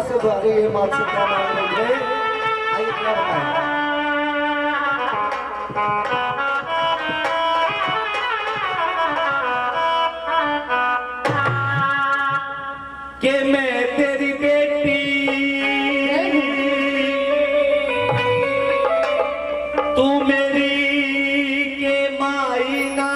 से भारी है मानसिक का नाम लेंगे। आइए क्या बताएं कि मैं तेरी बेटी तू मेरी के माईना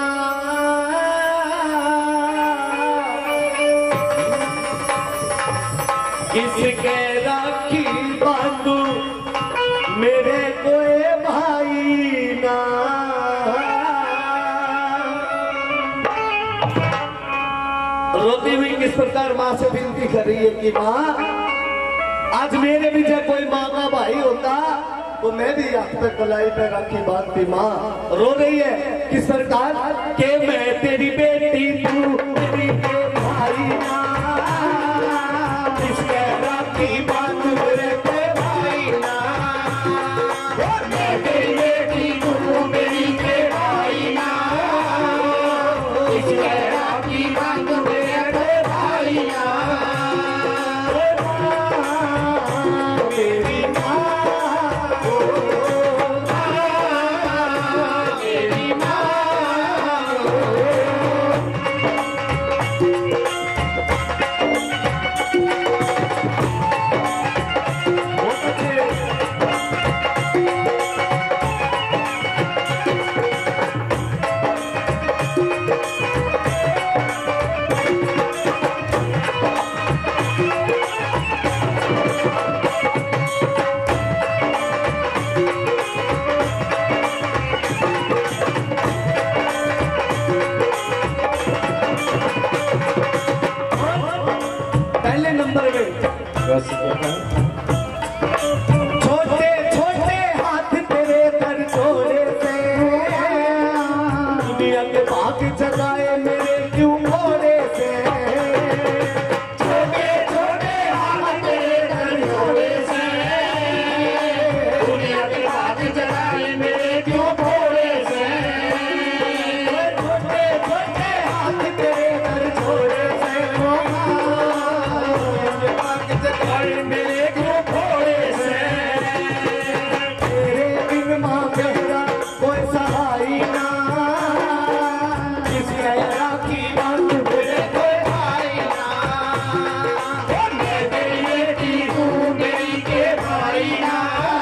किसके राखी बांधू मेरे कोई भाई ना। रोती हुई किस प्रकार माँ से विनती कर रही है कि माँ आज मेरे भी जब कोई माँ का भाई होता तो मैं भी हाथ पे कलाई पे राखी बांधती। माँ रो रही है किस प्रकार के मैं तेरी बेटी तू मेरी के भाई ना किसके राखी बांधू मेरे के भाई ना। मैं तेरी बेटी तू मेरी के भाई ना किसके राखी बांधू मेरे के भाई ना। मेरी माँ पहले नंबर में छोटे छोटे हाथ तेरे कर जोड़े से दुनिया के भाग जगाए मेरे क्यों घोड़े से। छोटे छोटे हाथ तेरे कर जोड़े से दुनिया के भाग जगाए मेरे क्यों घोड़े से। छोटे छोटे हाथ तेरे कर जोड़े से मेरे को घोड़े से तेरे बिन माँ मेरा कोई सहाय ना किसी राखी बांधू मेरे कोई भाई ना। मैं तेरी बेटी तू मेरी के भाई ना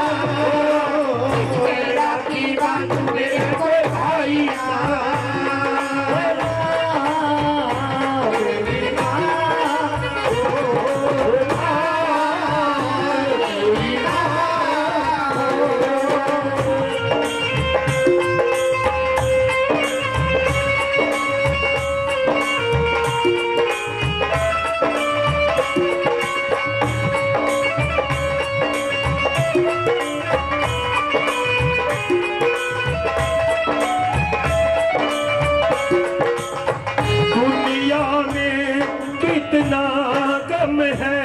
किसी राखी बांधू मेरे कोई भाई ना। कितना गम है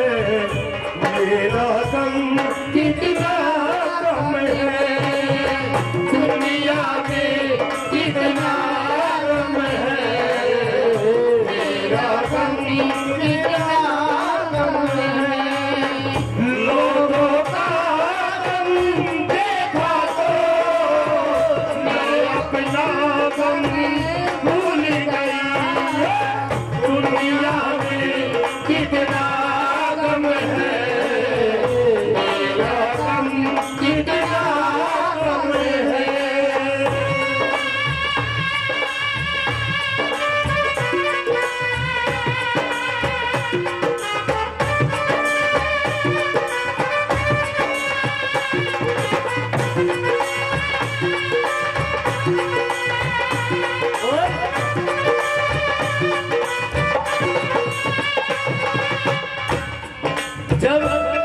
मेरा गम कितना गम है दुनिया में कितना गम है मेरा गम कितना गम है। लोगों का गम देखा तो मैं अपना गम भूल गई। दुनिया में कितना गम है मेरा गम कितना गम है। जब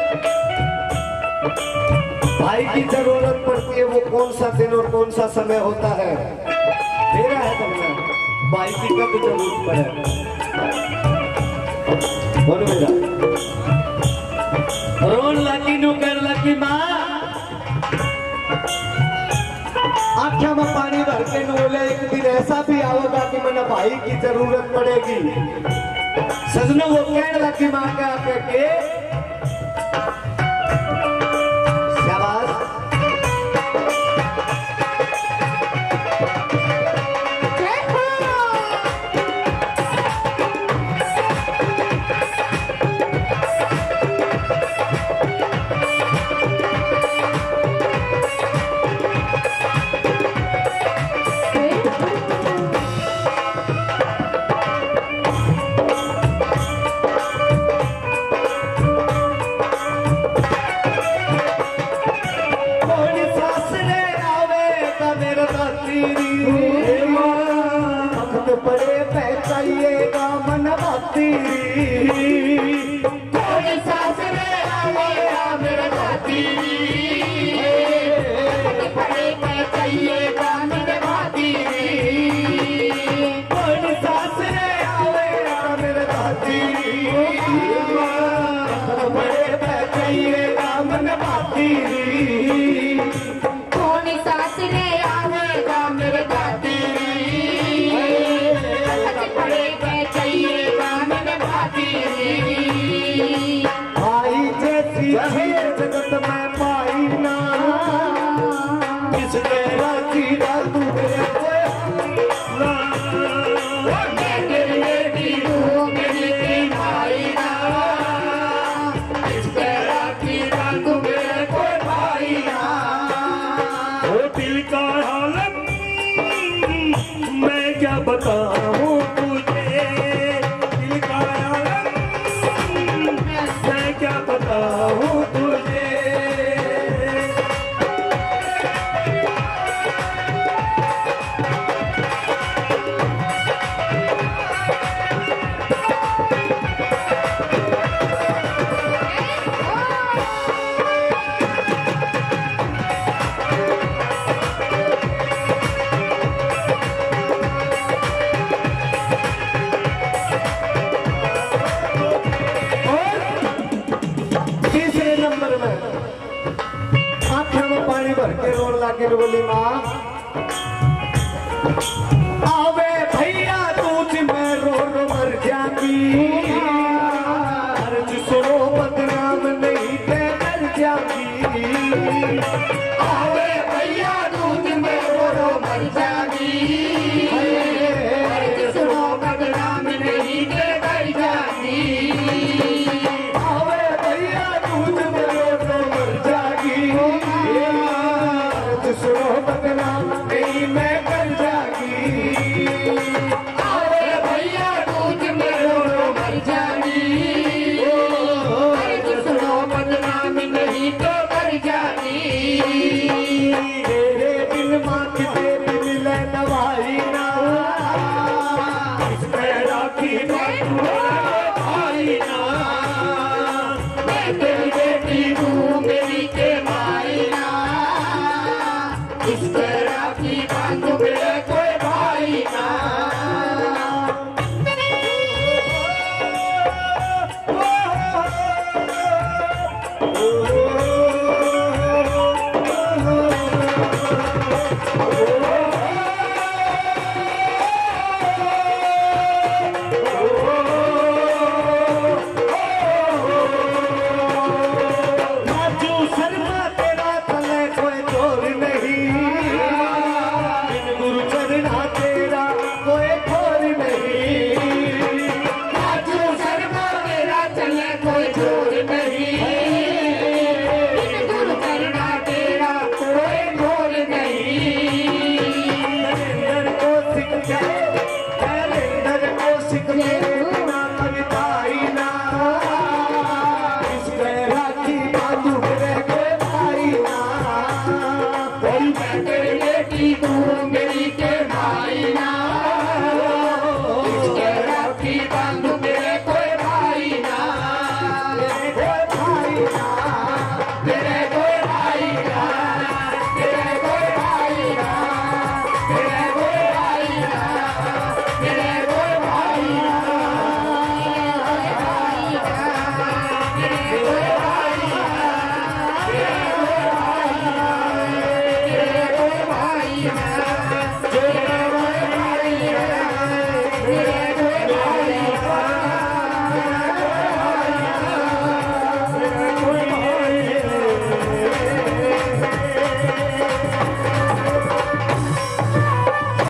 भाई की जरूरत पड़ती है वो कौन सा दिन और कौन सा समय होता है तेरा है तुमने भाई की कब जरूरत पड़े। बोलो मेरा रोन लगी नु कर लगी माँ आँखों में पानी भर के बोले एक दिन ऐसा भी आओगा कि मैंने भाई की जरूरत पड़ेगी। सजनों वो कहने लगी माँ के आके के बड़े पहचाइएगा मन भाती कोई सासरे आवेगा मेरा भाती बड़े पहचाइएगा मेरे भाती कोई सासरे आवेगा मेरे भाती बड़े पहचाइएगा मन भाती कौन सासरे आवेगा मेरे भाती भाई जैसी जगत में पाई ना किसने राखी तू दिल का आलम मैं क्या बताऊं तुझे, दिल का आलम मैं क्या बताऊं तुझे। पानी भर के रोन लागे बोली माँ आवे भैया दूध में रो मर जागी सुनो बदनाम नहीं पे मर जागी आवे भैया दूध में रो मर जागी सुनो बदनाम नहीं के मर जागी आवे भैया दूध में रो मर जागी सुनो बदनाम नहीं मैं कर जागी आवे भैया दूध में रो मर जागी सुनो बदनाम नहीं तो मर जागी तेरे दिल माँ के दिल ले दवाई ना राखी भाई ना मैं तेरी बेटी हूँ मेरी के माई ना इस तरह की बात मेरे कोई भाई ना बेटी तू